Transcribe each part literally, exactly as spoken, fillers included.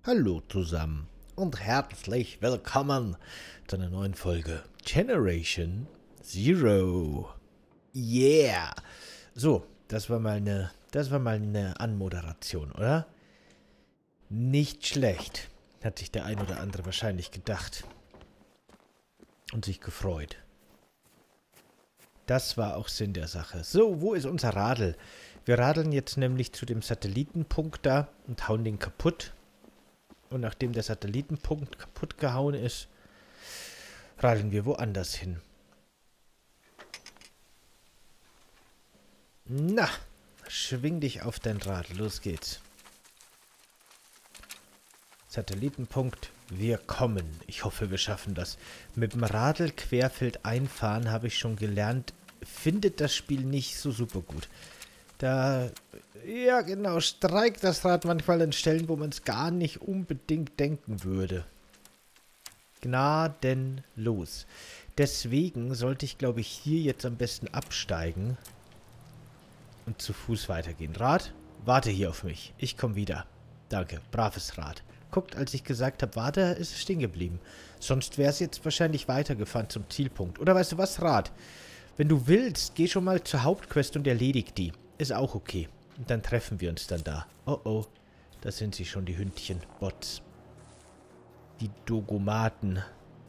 Hallo zusammen und herzlich willkommen zu einer neuen Folge Generation Zero. Yeah! So, das war mal eine, das war mal eine Anmoderation, oder? Nicht schlecht, hat sich der ein oder andere wahrscheinlich gedacht und sich gefreut. Das war auch Sinn der Sache. So, wo ist unser Radl? Wir radeln jetzt nämlich zu dem Satellitenpunkt da und hauen den kaputt. Und nachdem der Satellitenpunkt kaputt gehauen ist, radeln wir woanders hin. Na, schwing dich auf dein Rad. Los geht's. Satellitenpunkt, wir kommen. Ich hoffe, wir schaffen das. Mit dem Radl querfeld einfahren, habe ich schon gelernt, findet das Spiel nicht so super gut. Da, ja genau, streikt das Rad manchmal an Stellen, wo man es gar nicht unbedingt denken würde. Gnadenlos. Deswegen sollte ich, glaube ich, hier jetzt am besten absteigen und zu Fuß weitergehen. Rad, warte hier auf mich. Ich komme wieder. Danke, braves Rad. Guckt, als ich gesagt habe, warte, ist es stehen geblieben. Sonst wäre es jetzt wahrscheinlich weitergefahren zum Zielpunkt. Oder weißt du was, Rad? Wenn du willst, geh schon mal zur Hauptquest und erledig die. Ist auch okay. Und dann treffen wir uns dann da. Oh oh, da sind sie schon, die Hündchen. Bots. Die Dogomaten.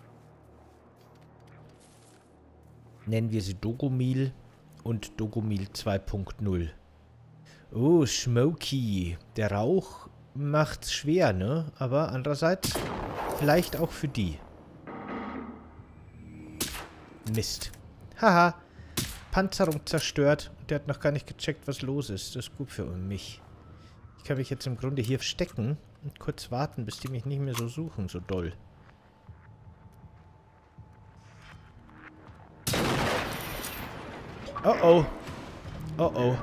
Nennen wir sie Dogomil und Dogomil zwei Punkt null. Oh, Smokey. Der Rauch macht's schwer, ne? Aber andererseits vielleicht auch für die. Mist. Haha. Panzerung zerstört. Der hat noch gar nicht gecheckt, was los ist. Das ist gut für mich. Ich kann mich jetzt im Grunde hier verstecken und kurz warten, bis die mich nicht mehr so suchen, so doll. Oh oh. Oh oh.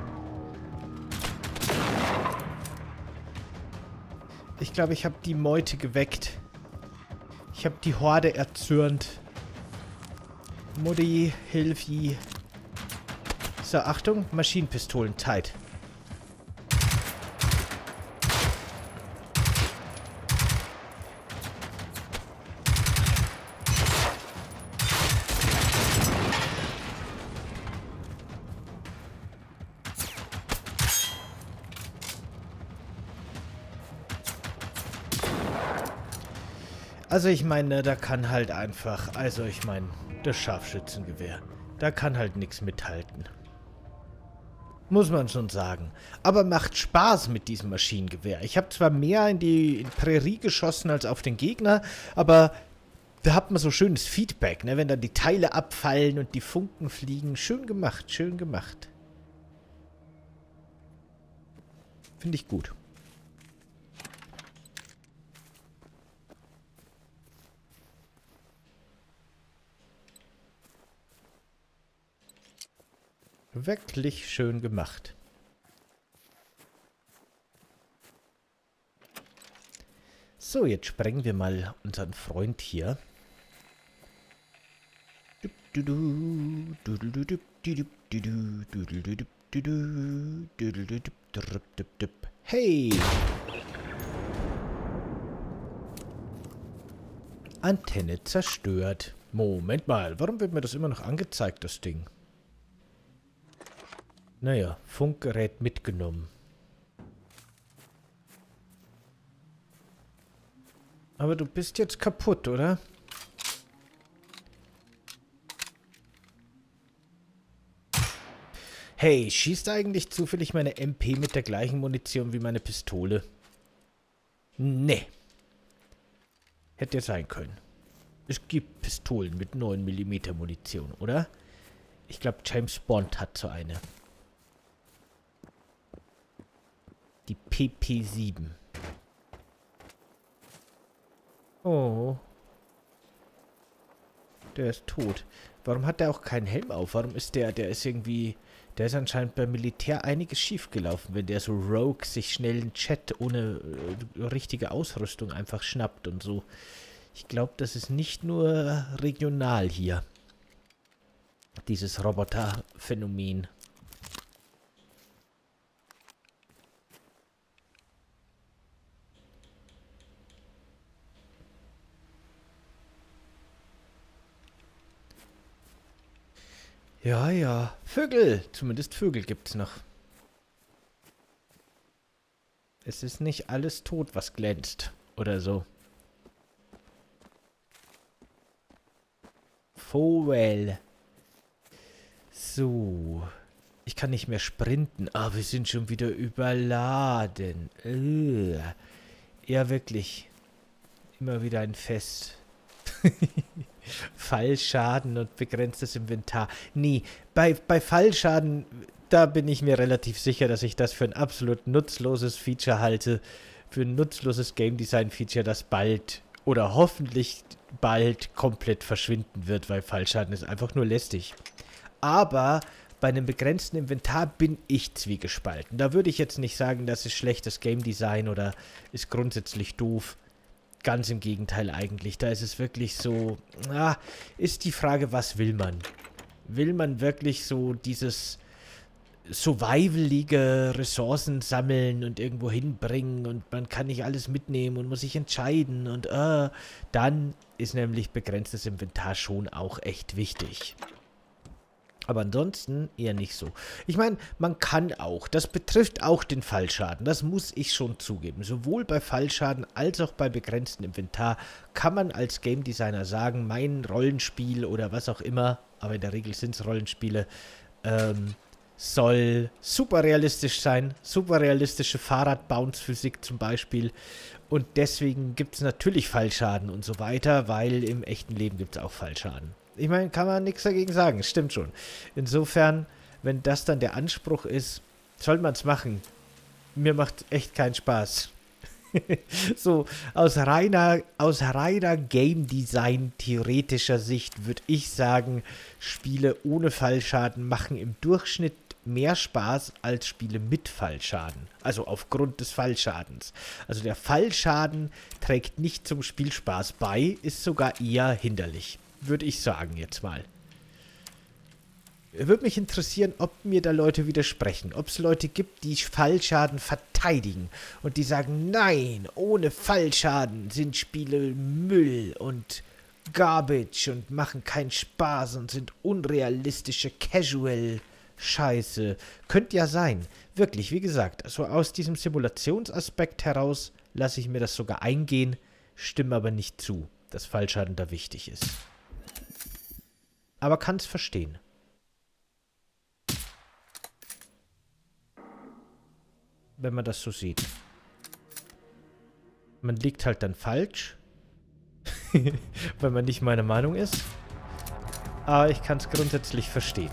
Ich glaube, ich habe die Meute geweckt. Ich habe die Horde erzürnt. Mutti, Hilfi. So, Achtung, Maschinenpistolen, tight. Also ich meine, da kann halt einfach, also ich meine, das Scharfschützengewehr, da kann halt nichts mithalten. Muss man schon sagen. Aber macht Spaß mit diesem Maschinengewehr. Ich habe zwar mehr in die Prärie geschossen als auf den Gegner, aber da hat man so schönes Feedback, ne? Wenn dann die Teile abfallen und die Funken fliegen. Schön gemacht, schön gemacht. Finde ich gut. Wirklich schön gemacht. So, jetzt sprengen wir mal unseren Freund hier. Hey! Antenne zerstört. Moment mal, warum wird mir das immer noch angezeigt, das Ding? Naja, Funkgerät mitgenommen. Aber du bist jetzt kaputt, oder? Hey, schießt eigentlich zufällig meine M P mit der gleichen Munition wie meine Pistole? Nee. Hätte ja sein können. Es gibt Pistolen mit neun Millimeter Munition, oder? Ich glaube, James Bond hat so eine. Die P P sieben. Oh. Der ist tot. Warum hat der auch keinen Helm auf? Warum ist der, der ist irgendwie, der ist anscheinend beim Militär einiges schief gelaufen, wenn der so rogue sich schnell einen Chat ohne äh, richtige Ausrüstung einfach schnappt und so. Ich glaube, das ist nicht nur regional hier. Dieses Roboter-Phänomen. Ja, ja. Vögel. Zumindest Vögel gibt's noch. Es ist nicht alles tot, was glänzt. Oder so. Vogel. So. Ich kann nicht mehr sprinten. Ah, wir sind schon wieder überladen. Ugh. Ja, wirklich. Immer wieder ein Fest. Fallschaden und begrenztes Inventar. Nee, bei, bei Fallschaden, da bin ich mir relativ sicher, dass ich das für ein absolut nutzloses Feature halte. Für ein nutzloses Game Design Feature, das bald oder hoffentlich bald komplett verschwinden wird, weil Fallschaden ist einfach nur lästig. Aber bei einem begrenzten Inventar bin ich zwiegespalten. Da würde ich jetzt nicht sagen, das ist schlechtes Game Design oder ist grundsätzlich doof. Ganz im Gegenteil eigentlich. Da ist es wirklich so, ah, ist die Frage, was will man? Will man wirklich so dieses survivalige Ressourcen sammeln und irgendwo hinbringen und man kann nicht alles mitnehmen und muss sich entscheiden und äh, dann ist nämlich begrenztes Inventar schon auch echt wichtig. Aber ansonsten eher nicht so. Ich meine, man kann auch, das betrifft auch den Fallschaden, das muss ich schon zugeben. Sowohl bei Fallschaden als auch bei begrenztem Inventar kann man als Game Designer sagen, mein Rollenspiel oder was auch immer, aber in der Regel sind es Rollenspiele, ähm, soll super realistisch sein, super realistische Fahrrad-Bounce-Physik zum Beispiel. Und deswegen gibt es natürlich Fallschaden und so weiter, weil im echten Leben gibt es auch Fallschaden. Ich meine, kann man nichts dagegen sagen, stimmt schon. Insofern, wenn das dann der Anspruch ist, soll man es machen. Mir macht echt keinen Spaß. So, aus reiner, aus reiner Game Design theoretischer Sicht würde ich sagen, Spiele ohne Fallschaden machen im Durchschnitt mehr Spaß als Spiele mit Fallschaden. Also aufgrund des Fallschadens. Also der Fallschaden trägt nicht zum Spielspaß bei, ist sogar eher hinderlich. Würde ich sagen jetzt mal. Würde mich interessieren, ob mir da Leute widersprechen. Ob es Leute gibt, die Fallschaden verteidigen. Und die sagen, nein, ohne Fallschaden sind Spiele Müll und Garbage und machen keinen Spaß und sind unrealistische Casual-Scheiße. Könnte ja sein. Wirklich, wie gesagt, also aus diesem Simulationsaspekt heraus lasse ich mir das sogar eingehen, stimme aber nicht zu, dass Fallschaden da wichtig ist. Aber kann es verstehen. Wenn man das so sieht. Man liegt halt dann falsch. Weil man nicht meiner Meinung ist. Aber ich kann es grundsätzlich verstehen.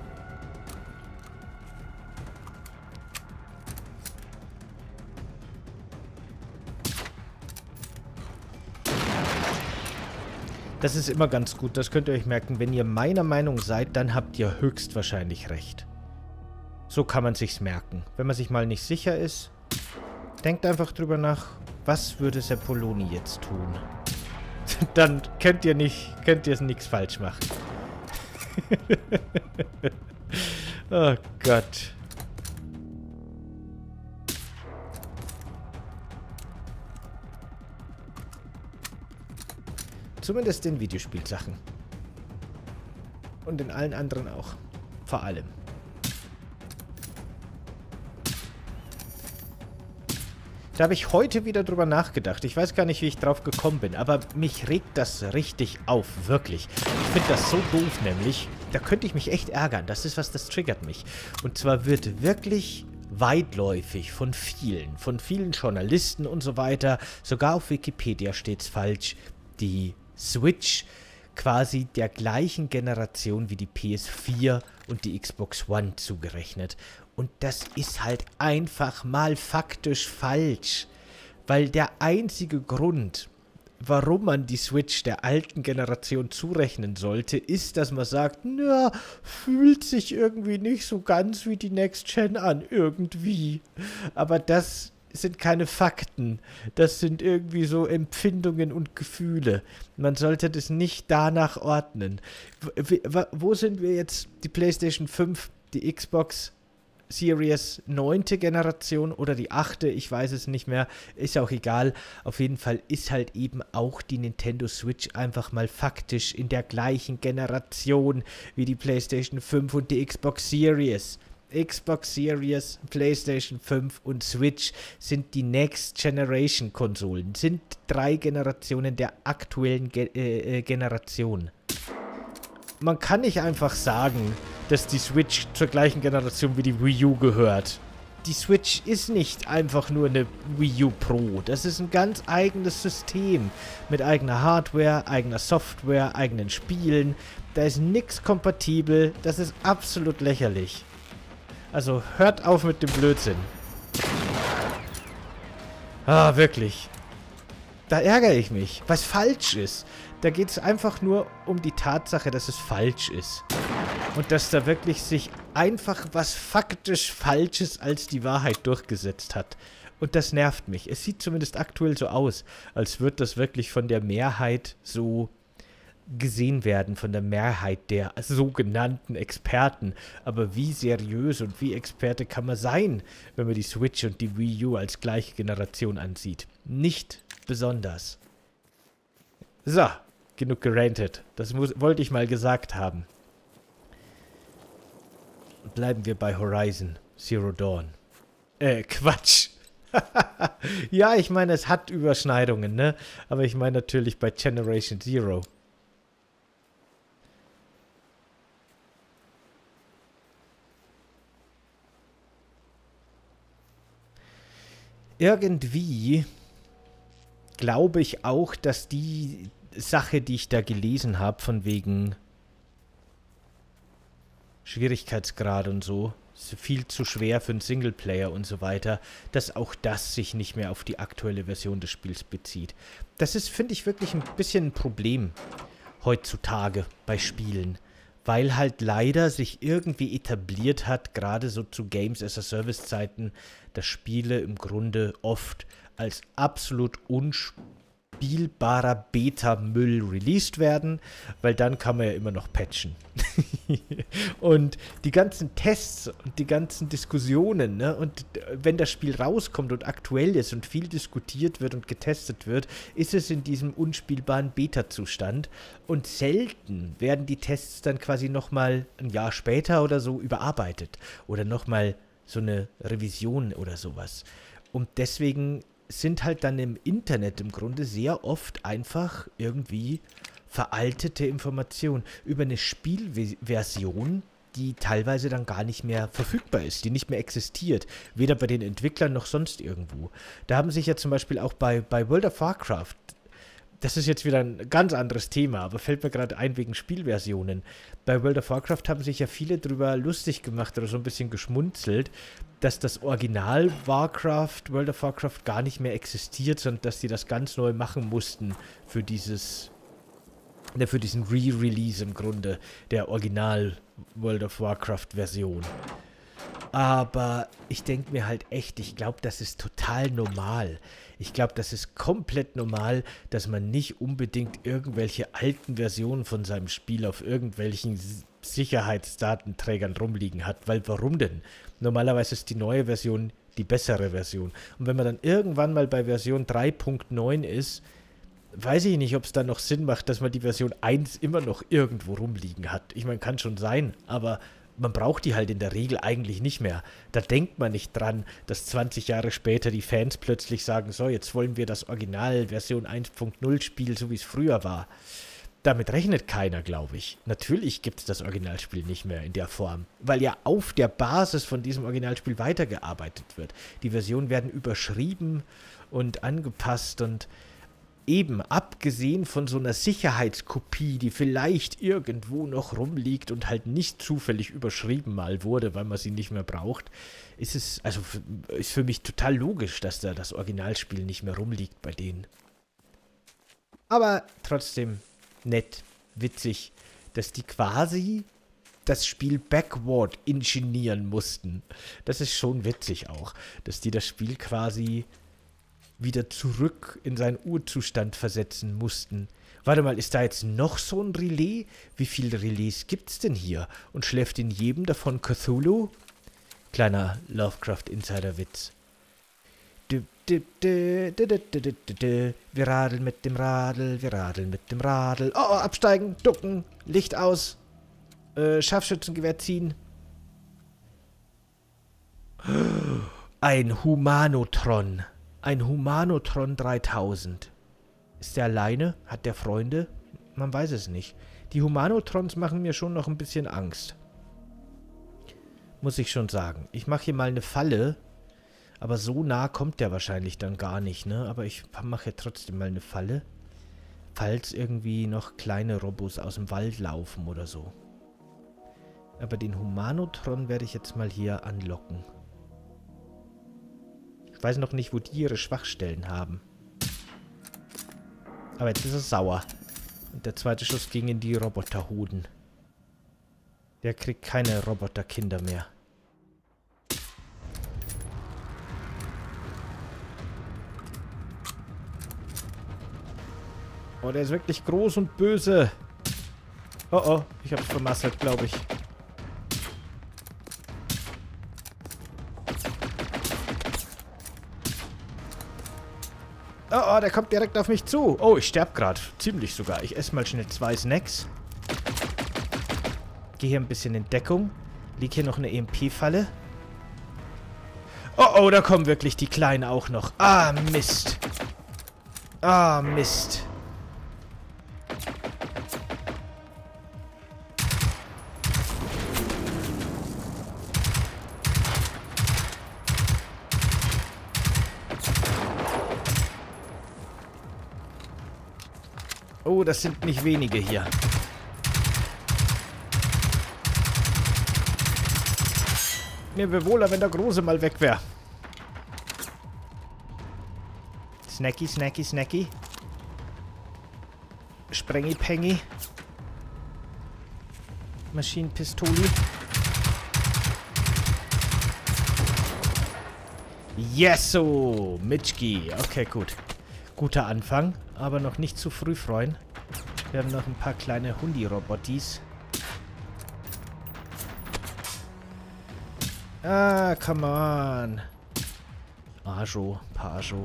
Das ist immer ganz gut, das könnt ihr euch merken. Wenn ihr meiner Meinung seid, dann habt ihr höchstwahrscheinlich recht. So kann man sich's merken. Wenn man sich mal nicht sicher ist, denkt einfach drüber nach, was würde Seppoloni jetzt tun? Dann könnt ihr nicht, könnt ihr nichts falsch machen. Oh Gott. Zumindest in Videospielsachen. Und in allen anderen auch. Vor allem. Da habe ich heute wieder drüber nachgedacht. Ich weiß gar nicht, wie ich drauf gekommen bin, aber mich regt das richtig auf, wirklich. Ich finde das so doof nämlich. Da könnte ich mich echt ärgern. Das ist was, das triggert mich. Und zwar wird wirklich weitläufig von vielen, von vielen Journalisten und so weiter, sogar auf Wikipedia steht es falsch, die Switch quasi der gleichen Generation wie die P S vier und die Xbox One zugerechnet. Und das ist halt einfach mal faktisch falsch. Weil der einzige Grund, warum man die Switch der alten Generation zurechnen sollte, ist, dass man sagt, na, fühlt sich irgendwie nicht so ganz wie die Next Gen an, irgendwie. Aber das sind keine Fakten. Das sind irgendwie so Empfindungen und Gefühle. Man sollte das nicht danach ordnen. W- w- wo sind wir jetzt? Die PlayStation fünf, die Xbox Series neunte Generation oder die achte, ich weiß es nicht mehr, ist auch egal. Auf jeden Fall ist halt eben auch die Nintendo Switch einfach mal faktisch in der gleichen Generation wie die PlayStation fünf und die Xbox Series. Xbox Series, PlayStation fünf und Switch sind die Next Generation Konsolen, sind drei Generationen der aktuellen Ge äh, Generation. Man kann nicht einfach sagen, dass die Switch zur gleichen Generation wie die Wii U gehört. Die Switch ist nicht einfach nur eine Wii U Pro. Das ist ein ganz eigenes System. Mit eigener Hardware, eigener Software, eigenen Spielen. Da ist nichts kompatibel. Das ist absolut lächerlich. Also hört auf mit dem Blödsinn. Ah, wirklich. Da ärgere ich mich, was falsch ist. Da geht es einfach nur um die Tatsache, dass es falsch ist. Und dass da wirklich sich einfach was faktisch Falsches als die Wahrheit durchgesetzt hat. Und das nervt mich. Es sieht zumindest aktuell so aus, als würde das wirklich von der Mehrheit so gesehen werden, von der Mehrheit der sogenannten Experten. Aber wie seriös und wie Experte kann man sein, wenn man die Switch und die Wii U als gleiche Generation ansieht? Nicht besonders. So, genug gerantet. Das muss, wollte ich mal gesagt haben. Bleiben wir bei Horizon Zero Dawn. Äh, Quatsch. Ja, ich meine, es hat Überschneidungen, ne? Aber ich meine natürlich bei Generation Zero. Irgendwie glaube ich auch, dass die Sache, die ich da gelesen habe, von wegen Schwierigkeitsgrad und so, ist viel zu schwer für einen Singleplayer und so weiter, dass auch das sich nicht mehr auf die aktuelle Version des Spiels bezieht. Das ist, finde ich, wirklich ein bisschen ein Problem heutzutage bei Spielen, weil halt leider sich irgendwie etabliert hat, gerade so zu Games-as-a-Service-Zeiten, dass Spiele im Grunde oft als absolut unspielbarer Beta-Müll released werden, weil dann kann man ja immer noch patchen. Und die ganzen Tests und die ganzen Diskussionen, ne, und wenn das Spiel rauskommt und aktuell ist und viel diskutiert wird und getestet wird, ist es in diesem unspielbaren Beta-Zustand und selten werden die Tests dann quasi nochmal ein Jahr später oder so überarbeitet oder nochmal so eine Revision oder sowas. Und deswegen sind halt dann im Internet im Grunde sehr oft einfach irgendwie veraltete Informationen über eine Spielversion, die teilweise dann gar nicht mehr verfügbar ist, die nicht mehr existiert, weder bei den Entwicklern noch sonst irgendwo. Da haben sich ja zum Beispiel auch bei, bei World of Warcraft, das ist jetzt wieder ein ganz anderes Thema, aber fällt mir gerade ein wegen Spielversionen. Bei World of Warcraft haben sich ja viele drüber lustig gemacht oder so ein bisschen geschmunzelt, dass das Original Warcraft, World of Warcraft gar nicht mehr existiert, sondern dass die das ganz neu machen mussten für dieses, ne, für diesen Re-Release im Grunde der Original World of Warcraft Version. Aber ich denke mir halt echt, ich glaube, das ist total normal. Ich glaube, das ist komplett normal, dass man nicht unbedingt irgendwelche alten Versionen von seinem Spiel auf irgendwelchen Sicherheitsdatenträgern rumliegen hat. Weil warum denn? Normalerweise ist die neue Version die bessere Version. Und wenn man dann irgendwann mal bei Version drei Punkt neun ist, weiß ich nicht, ob es dann noch Sinn macht, dass man die Version eins immer noch irgendwo rumliegen hat. Ich meine, kann schon sein, aber man braucht die halt in der Regel eigentlich nicht mehr. Da denkt man nicht dran, dass zwanzig Jahre später die Fans plötzlich sagen, so, jetzt wollen wir das Original Version eins Punkt null Spiel, so wie es früher war. Damit rechnet keiner, glaube ich. Natürlich gibt es das Originalspiel nicht mehr in der Form, weil ja auf der Basis von diesem Originalspiel weitergearbeitet wird. Die Versionen werden überschrieben und angepasst und eben abgesehen von so einer Sicherheitskopie, die vielleicht irgendwo noch rumliegt und halt nicht zufällig überschrieben mal wurde, weil man sie nicht mehr braucht, ist es, also ist für mich total logisch, dass da das Originalspiel nicht mehr rumliegt bei denen. Aber trotzdem nett, witzig, dass die quasi das Spiel backward ingenieren mussten. Das ist schon witzig auch, dass die das Spiel quasi wieder zurück in seinen Urzustand versetzen mussten. Warte mal, ist da jetzt noch so ein Relais? Wie viele Relais gibt's denn hier? Und schläft in jedem davon Cthulhu? Kleiner Lovecraft-Insider-Witz. Du, du, du, du, du, du, du, du, du. Wir radeln mit dem Radl, wir radeln mit dem Radl. Oh, oh, absteigen, ducken, Licht aus, äh, Scharfschützengewehr ziehen. Ein Humanotron. Ein Humanotron dreitausend. Ist der alleine? Hat der Freunde? Man weiß es nicht. Die Humanotrons machen mir schon noch ein bisschen Angst. Muss ich schon sagen. Ich mache hier mal eine Falle. Aber so nah kommt der wahrscheinlich dann gar nicht, ne? Aber ich mache trotzdem mal eine Falle. Falls irgendwie noch kleine Robos aus dem Wald laufen oder so. Aber den Humanotron werde ich jetzt mal hier anlocken. Ich weiß noch nicht, wo die ihre Schwachstellen haben. Aber jetzt ist er sauer. Und der zweite Schuss ging in die Roboterhoden. Der kriegt keine Roboterkinder mehr. Oh, der ist wirklich groß und böse. Oh, oh, ich hab's vermasselt, glaube ich. Oh, oh, der kommt direkt auf mich zu. Oh, ich sterb gerade. Ziemlich sogar. Ich esse mal schnell zwei Snacks. Gehe hier ein bisschen in Deckung. Liegt hier noch eine E M P-Falle. Oh, oh, da kommen wirklich die Kleinen auch noch. Ah, Mist. Ah, Mist. Oh, das sind nicht wenige hier. Mir wäre wohler, wenn der Große mal weg wäre. Snacky, snacky, snacky. Sprengi, pengi. Maschinenpistoli. Yeso! Mitschki. Okay, gut. Guter Anfang, aber noch nicht zu früh freuen. Wir haben noch ein paar kleine Hundi-Robotis. Ah, come on. Ajo, Pajo.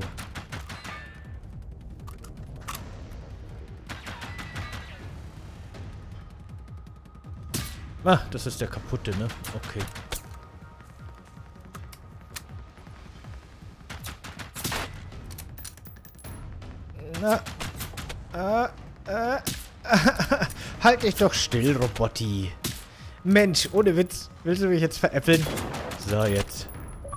Ah, das ist der kaputte, ne? Okay. Na, ah, ah, ah, halt dich doch still, Robotti. Mensch, ohne Witz. Willst du mich jetzt veräppeln? So, jetzt.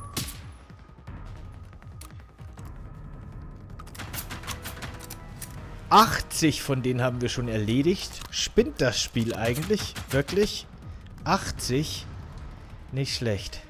achtzig von denen haben wir schon erledigt. Spinnt das Spiel eigentlich? Wirklich? achtzig? Nicht schlecht.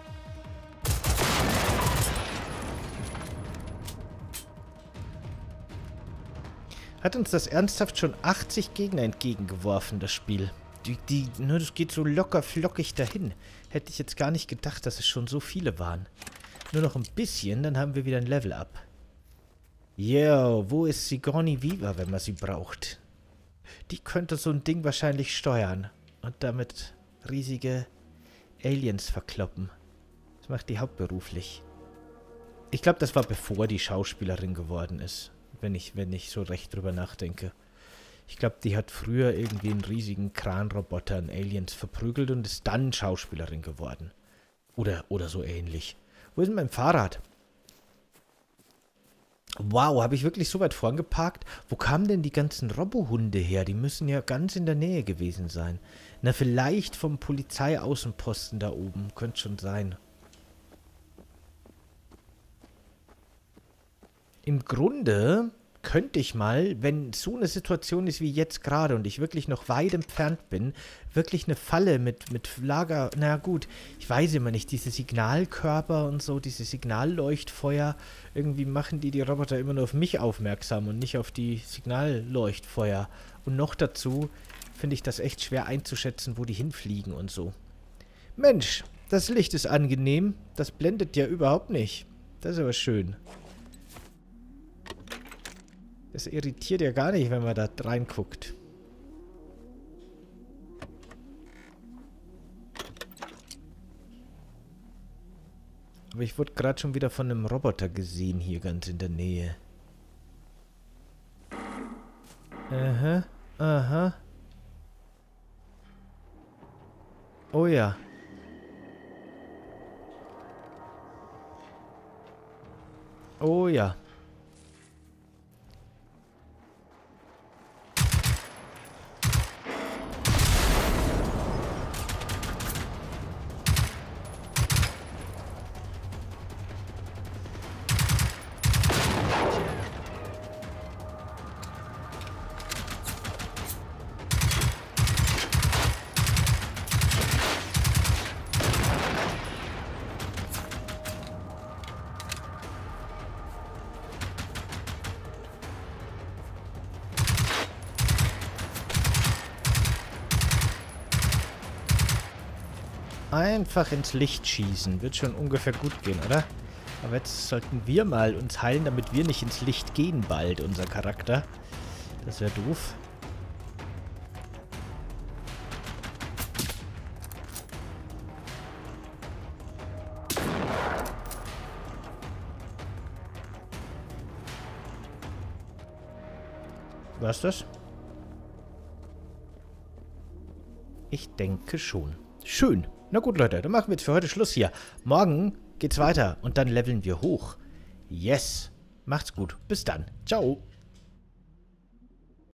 Hat uns das ernsthaft schon achtzig Gegner entgegengeworfen, das Spiel. Die, die, ne, das geht so locker flockig dahin. Hätte ich jetzt gar nicht gedacht, dass es schon so viele waren. Nur noch ein bisschen, dann haben wir wieder ein Level-Up. Yo, wo ist Sigourney Weaver, wenn man sie braucht? Die könnte so ein Ding wahrscheinlich steuern. Und damit riesige Aliens verkloppen. Das macht die hauptberuflich. Ich glaube, das war bevor die Schauspielerin geworden ist. Wenn ich, wenn ich so recht drüber nachdenke. Ich glaube, die hat früher irgendwie einen riesigen Kranroboter an Aliens verprügelt und ist dann Schauspielerin geworden. Oder, oder so ähnlich. Wo ist denn mein Fahrrad? Wow, habe ich wirklich so weit vorn geparkt? Wo kamen denn die ganzen Robohunde her? Die müssen ja ganz in der Nähe gewesen sein. Na, vielleicht vom Polizeiaußenposten da oben. Könnte schon sein. Im Grunde könnte ich mal, wenn so eine Situation ist wie jetzt gerade und ich wirklich noch weit entfernt bin, wirklich eine Falle mit, mit Lager... Na gut, ich weiß immer nicht, diese Signalkörper und so, diese Signalleuchtfeuer, irgendwie machen die die Roboter immer nur auf mich aufmerksam und nicht auf die Signalleuchtfeuer. Und noch dazu finde ich das echt schwer einzuschätzen, wo die hinfliegen und so. Mensch, das Licht ist angenehm. Das blendet ja überhaupt nicht. Das ist aber schön. Das irritiert ja gar nicht, wenn man da reinguckt. Aber ich wurde gerade schon wieder von einem Roboter gesehen, hier ganz in der Nähe. Aha, aha. Oh ja. Oh ja. Einfach ins Licht schießen. Wird schon ungefähr gut gehen, oder? Aber jetzt sollten wir mal uns heilen, damit wir nicht ins Licht gehen bald, unser Charakter. Das wäre doof. War's das? Ich denke schon. Schön. Na gut, Leute, dann machen wir jetzt für heute Schluss hier. Morgen geht's weiter und dann leveln wir hoch. Yes. Macht's gut. Bis dann. Ciao.